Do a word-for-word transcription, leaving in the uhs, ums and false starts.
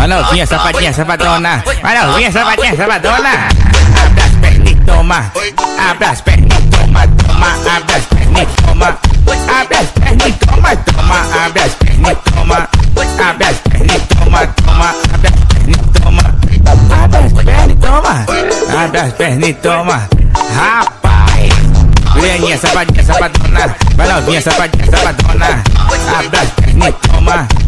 Vai novinha, safadinha, safadona. Vai novinha, safadinha, safadona. Abre as pernas e toma. Abre as pernas e toma, toma. Abre as pernas e toma. Abre as pernas e toma, toma. Abre as pernas e toma. Abre as pernas e toma, toma. Abre as pernas e toma. Abre as pernas e toma. Abre as pernas e toma. Rapaz, Brianinha, safadinha, safadona. Vai novinha, safadinha, safadona. Abre as pernas e toma.